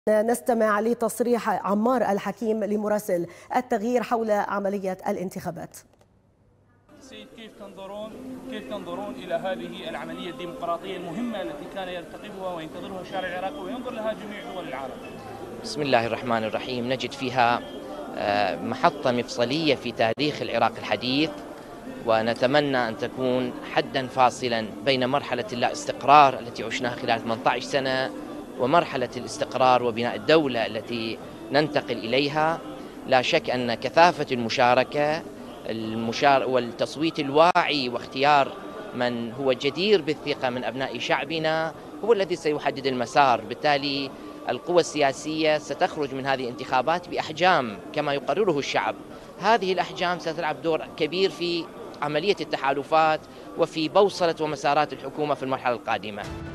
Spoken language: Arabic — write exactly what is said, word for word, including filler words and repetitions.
نستمع لتصريح عمار الحكيم لمراسل التغيير حول عملية الانتخابات. سيد، كيف تنظرون كيف تنظرون إلى هذه العملية الديمقراطية المهمة التي كان يرتقبها وينتظرها الشارع العراقي وينظر لها جميع دول العالم؟ بسم الله الرحمن الرحيم. نجد فيها محطة مفصلية في تاريخ العراق الحديث، ونتمنى أن تكون حدا فاصلا بين مرحلة اللا استقرار التي عشناها خلال ثمانية عشر سنة ومرحلة الاستقرار وبناء الدولة التي ننتقل إليها. لا شك أن كثافة المشاركة المشار والتصويت الواعي واختيار من هو جدير بالثقة من أبناء شعبنا هو الذي سيحدد المسار. بالتالي القوى السياسية ستخرج من هذه الانتخابات بأحجام كما يقرره الشعب. هذه الأحجام ستلعب دور كبير في عملية التحالفات وفي بوصلة ومسارات الحكومة في المرحلة القادمة.